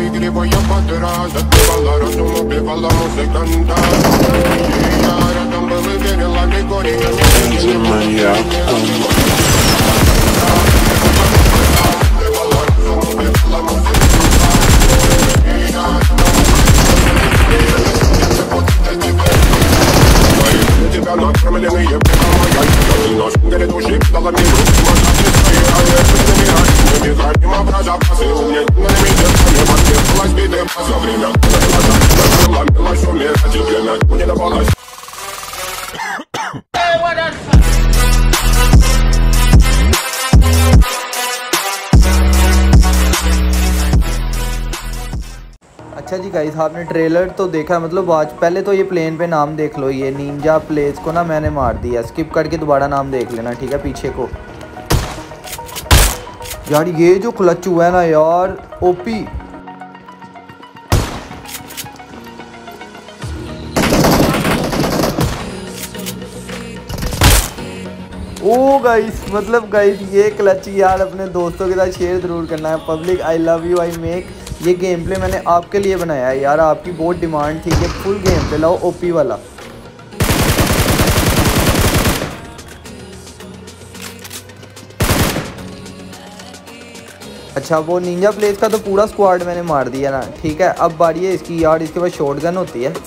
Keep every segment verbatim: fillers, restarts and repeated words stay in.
y gripo ya pa' atrás. De tu palabra tú no viva la música cantar. Y ahora también me viene la mejoría. Тебя накормленные приколы, нож горит уши, голове не бегать мимо про запасы. У меня на лимите, не подписалась биты. За время, когда я ломилась, умеешь, а время не давалось. अच्छा जी guys, आपने trailer तो देखा, मतलब आज पहले तो ये प्लेन पे नाम देख लो, ये निंजा प्लेस को ना मैंने मार दिया। स्किप करके दोबारा नाम देख लेना, ठीक है, पीछे को। यार ये जो क्लच हुआ है ना यार, ओपी। ओ गाइस, मतलब गाइस ये क्लच यार अपने दोस्तों के साथ शेयर ज़रूर करना है। Public I love you, I make. ये गेम प्ले मैंने आपके लिए बनाया है यार, आपकी बहुत डिमांड थी कि फुल गेम प्ले लाओ ओपी वाला। अच्छा, वो निंजा प्लेस का तो पूरा स्क्वाड मैंने मार दिया ना, ठीक है। अब बारी है इसकी यार, इसके बाद शॉटगन होती है।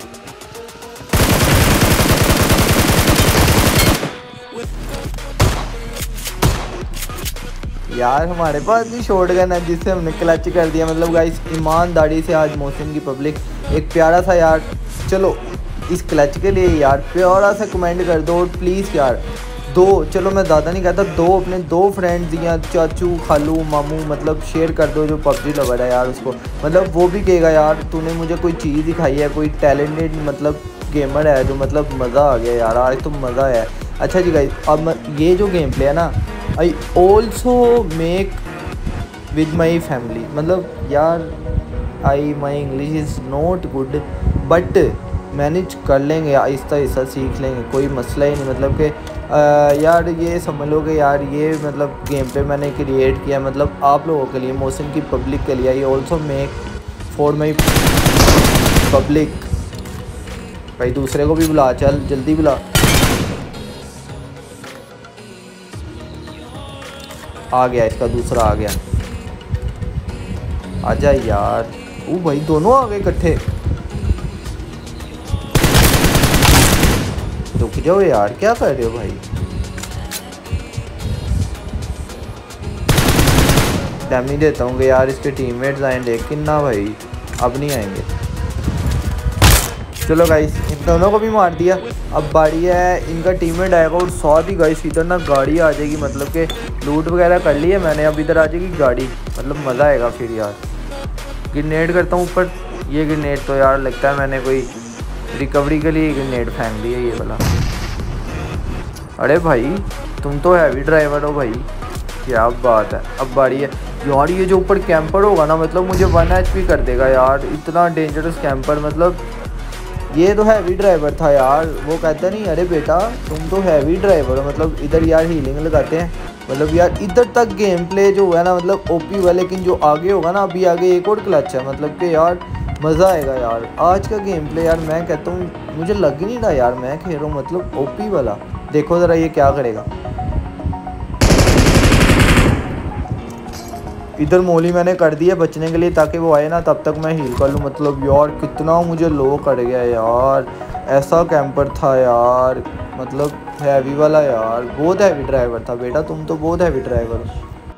यार हमारे पास भी शॉटगन है जिससे हमने क्लच कर दिया। मतलब गाइस ईमानदारी से आज मोहसिन की पब्लिक एक प्यारा सा यार, चलो इस क्लच के लिए यार प्यारा सा कमेंट कर दो प्लीज़ यार। दो, चलो मैं ज़्यादा नहीं कहता, दो अपने दो फ्रेंड्स या चाचू खालू मामू मतलब शेयर कर दो जो पबजी लवर है यार उसको। मतलब वो भी कहेगा यार तूने मुझे कोई चीज़ दिखाई है, कोई टैलेंटेड मतलब गेमर है जो मतलब मज़ा आ गया यार, आज तो मज़ा आया। अच्छा जी गाइस, अब ये जो गेम प्ले है ना, I also make with my family. मतलब यार I my English is not good but manage कर लेंगे, आहिस्ता आहिस्ता सीख लेंगे, कोई मसला ही नहीं। मतलब कि यार ये समझ लो कि यार ये मतलब गेम पे मैंने क्रिएट किया मतलब आप लोगों के लिए, मोहसिन की पब्लिक के लिए। I also make for my public. भाई दूसरे को भी बुला, चल जल्दी बुला। आ गया, इसका दूसरा आ गया। आजा यार। ओ भाई दोनों आ गए इकट्ठे। रुक जाओ यार, क्या कर रहे हो भाई। टाइम नहीं देता हूँ कि यार इसके टीममेट्स आएंगे, किन्ना भाई अब नहीं आएंगे। चलो गाइस इन दोनों को भी मार दिया। अब बारी है इनका टीममेट आएगा और साथ ही गाइस इधर ना गाड़ी आ जाएगी। मतलब कि लूट वगैरह कर ली है मैंने, अब इधर आ जाएगी गाड़ी, मतलब मज़ा आएगा फिर यार। ग्रेनेड करता हूँ ऊपर। ये ग्रेनेड तो यार लगता है मैंने कोई रिकवरी के लिए ग्रेनेड फेंक दिया ये वाला। अरे भाई तुम तो हैवी ड्राइवर हो भाई, क्या बात है। अब बारी है यार, ये जो ऊपर कैंपर होगा ना मतलब मुझे वन एच पी कर देगा यार, इतना डेंजरस कैंपर। मतलब ये तो हैवी ड्राइवर था यार, वो कहता नहीं अरे बेटा तुम तो हैवी ड्राइवर हो। मतलब इधर यार हीलिंग लगाते हैं। मतलब यार इधर तक गेम प्ले जो है ना मतलब ओपी हुआ, लेकिन जो आगे होगा ना अभी आगे एक और क्लच है। मतलब कि यार मज़ा आएगा यार आज का गेम प्ले यार। मैं कहता हूँ मुझे लग ही नहीं रहा यार मैं खेल रहा हूँ मतलब ओपी वाला। देखो ज़रा ये क्या करेगा। इधर मोली मैंने कर दी है बचने के लिए ताकि वो आए ना तब तक मैं हील कर लूँ। मतलब यार कितना मुझे लो कर गया यार, ऐसा कैंपर था यार। मतलब हैवी वाला यार, बहुत हैवी ड्राइवर था बेटा, तुम तो बहुत हैवी ड्राइवर हो।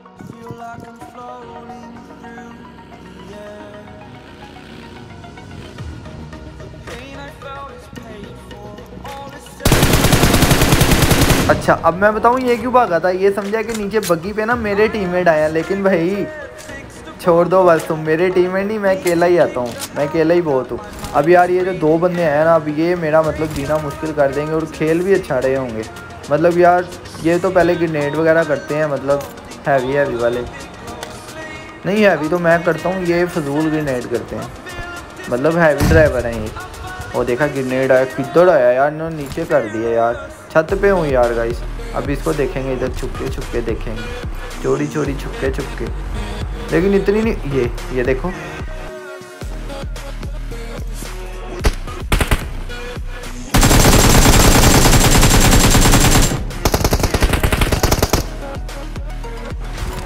अच्छा अब मैं बताऊँ ये क्यों भागा था। ये समझा कि नीचे बग्गी पे ना मेरे टीममेट आया, लेकिन भाई छोड़ दो बस, तुम मेरे टीममेट नहीं, मैं अकेला ही आता हूँ, मैं अकेला ही बहुत हूँ। अब यार ये जो दो बंदे आए ना अब ये मेरा मतलब जीना मुश्किल कर देंगे और खेल भी अच्छा रहे होंगे। मतलब यार ये तो पहले ग्रेनेड वगैरह करते हैं, मतलब हैवी हैवी वाले नहीं, हैवी तो मैं करता हूँ, ये फजूल ग्रेनेड करते हैं। मतलब हैवी ड्राइवर हैं ये। और देखा ग्रेनेड आया, किधर आया यार, इन्होंने नीचे कर दिया यार। छत पे हूँ यार गाइस, अब इसको देखेंगे, इधर छुपके छुपके देखेंगे, चोरी चोरी छुपके छुपके। लेकिन इतनी नहीं, ये ये देखो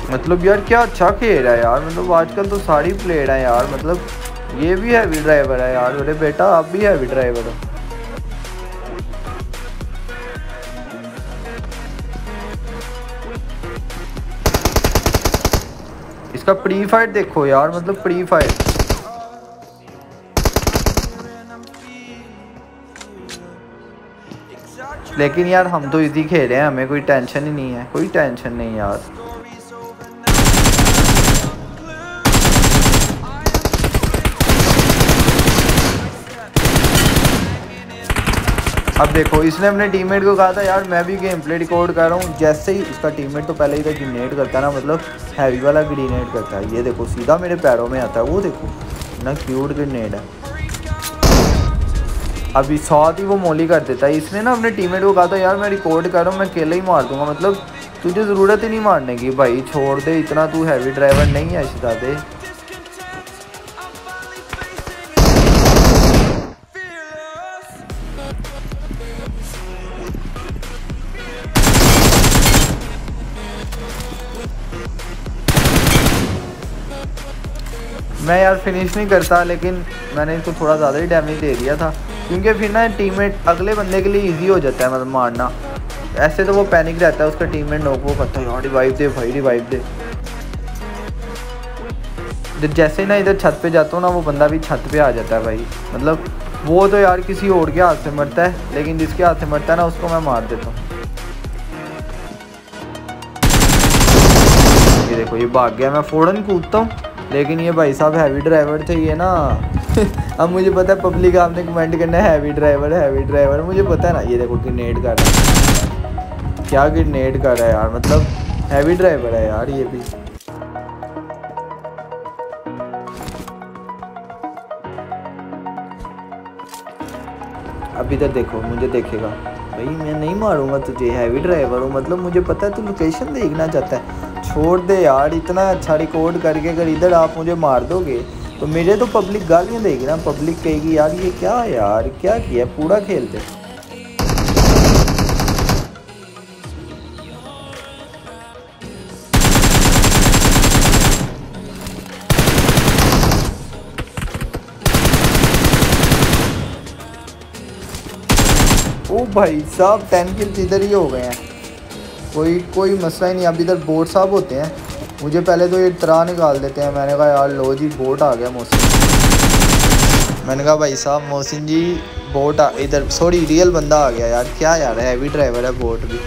मतलब यार क्या अच्छा खेल रहा है यार, मतलब आजकल तो सारी प्लेयर है यार, मतलब ये भी हैवी ड्राइवर है यार। अरे बेटा आप भी हैवी ड्राइवर हो। इसका प्री फाइट देखो यार, मतलब प्री फाइट। लेकिन यार हम तो इजी खेल रहे हैं, हमें कोई टेंशन ही नहीं है, कोई टेंशन नहीं यार। अब देखो इसने अपने टीममेट को कहा था यार मैं भी गेम प्ले रिकॉर्ड कर रहा हूँ, जैसे ही उसका टीममेट तो पहले इधर ग्रेनेड करता है ना, मतलब हैवी वाला ग्रेनेड करता है, ये देखो सीधा मेरे पैरों में आता है, वो देखो ना क्यूट ग्रेनेड है। अभी साथ ही वो मोली कर देता है। इसने ना अपने टीममेट को कहा था यार मैं रिकॉर्ड कर रहा हूँ, मैं अकेले ही मार दूंगा, मतलब तुझे ज़रूरत ही नहीं मारने की भाई, छोड़ दे, इतना तू हैवी ड्राइवर नहीं है शिदादे। मैं यार फिनिश नहीं करता, लेकिन मैंने इसको थोड़ा ज़्यादा ही डैमेज दे दिया था, क्योंकि फिर ना टीममेट अगले बंदे के लिए इजी हो जाता है मतलब मारना। ऐसे तो वो पैनिक रहता है, उसका टीममेट नोक वो करता है यार रिवाइव दे भाई रिवाइव दे। जैसे ही ना इधर छत पे जाता हूँ ना, वो बंदा भी छत पे आ जाता है भाई, मतलब वो तो यार किसी और के हाथ से मरता है, लेकिन जिसके हाथ से मरता है ना उसको मैं मार देता हूँ। ये देखो ये भाग गया, मैं फ़ौरन कूदता हूँ, लेकिन ये भाई साहब हैवी ड्राइवर थे ये ना। अब मुझे पता है पब्लिक आपने कमेंट करना है हैवी ड्राइवर हैवी ड्राइवर, मुझे पता है ना। ये देखो ग्रेनेड कर रहा है, क्या ग्रेनेड कर रहा है यार, मतलब हैवी ड्राइवर है यार ये भी। अभी तक देखो मुझे देखेगा भाई, मैं नहीं मारूंगा तुझे, हैवी ड्राइवर हूँ, मतलब मुझे पता है तू लोकेशन देखना चाहता है। छोड़ दे यार, इतना अच्छा रिकॉर्ड करके अगर इधर आप मुझे मार दोगे तो मेरे तो पब्लिक गालियाँ देगी ना, पब्लिक कहेगी यार ये क्या है यार, क्या किया पूरा खेलते। ओ भाई साहब टेन किल्स इधर ही हो गए हैं, कोई कोई मसला ही नहीं। अब इधर बोट साहब होते हैं, मुझे पहले तो ये तरा निकाल देते हैं। मैंने कहा यार लो जी बोट आ गया मोहसिन, मैंने कहा भाई साहब मोहसिन जी बोट आ इधर, सॉरी रियल बंदा आ गया यार, क्या यार हैवी ड्राइवर है बोट भी।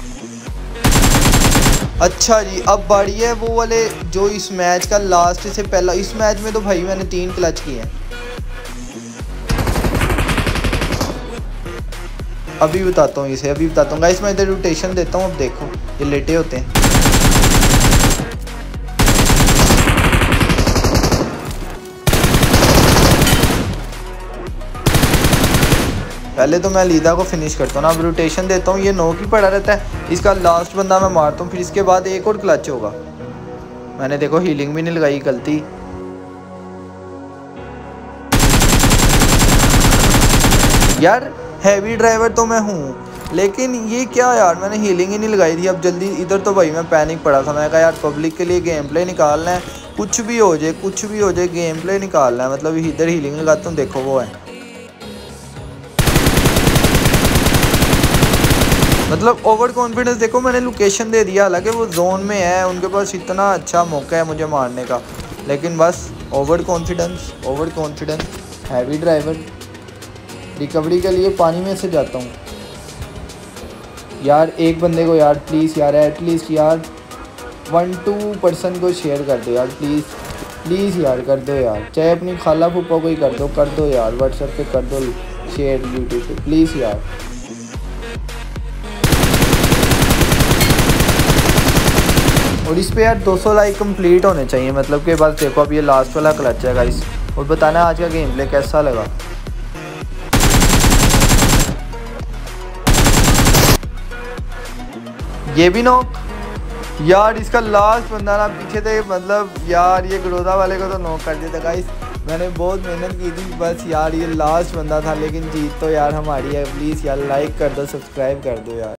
अच्छा जी अब बारी है वो वाले जो इस मैच का लास्ट से पहला, इस मैच में तो भाई मैंने तीन क्लच किए हैं। अभी बताता हूँ इसे, अभी बताता हूँ गाइस, मैं इधर रोटेशन देता हूँ। अब देखो ये लेटे होते हैं, पहले तो मैं लीदा को फिनिश करता हूँ ना, अब रोटेशन देता हूँ, ये नोक ही पड़ा रहता है, इसका लास्ट बंदा मैं मारता हूँ, फिर इसके बाद एक और क्लच होगा। मैंने देखो हीलिंग भी नहीं लगाई, गलती। यार हैवी ड्राइवर तो मैं हूँ, लेकिन ये क्या यार मैंने हीलिंग ही नहीं लगाई थी। अब जल्दी इधर तो भाई मैं पैनिक पड़ा था, मैंने कहा यार पब्लिक के लिए गेम प्ले निकालना है, कुछ भी हो जाए कुछ भी हो जाए गेम प्ले निकालना है, मतलब इधर हीलिंग लगाता हूँ। देखो वो है, मतलब ओवर कॉन्फिडेंस देखो, मैंने लोकेशन दे दिया, हालांकि वो जोन में है, उनके पास इतना अच्छा मौका है मुझे मारने का, लेकिन बस over confidence over confidence heavy driver. Recovery के लिए पानी में से जाता हूँ यार, एक बंदे को यार प्लीज़ यार एटलीस्ट यार वन टू पर्सन को शेयर कर दो यार, प्लीज़ प्लीज़ यार कर दो यार, चाहे अपनी खाला फूफा को ही कर दो कर दो यार, व्हाट्सएप पे कर दो शेयर, यूट्यूब पे प्लीज़ यार। और इस पे यार दो सौ लाइक कंप्लीट होने चाहिए, मतलब कि बस देखो अब ये लास्ट वाला क्लच है गाइस, और बताना आज का गेम प्ले कैसा लगा। ये भी नॉक यार, इसका लास्ट बंदा ना पीछे थे, मतलब यार ये गड़ोदा वाले को तो नॉक कर दिया था गाइस, मैंने बहुत मेहनत की थी, बस यार ये लास्ट बंदा था, लेकिन जीत तो यार हमारी है। प्लीज़ यार लाइक कर दो, सब्सक्राइब कर दो यार।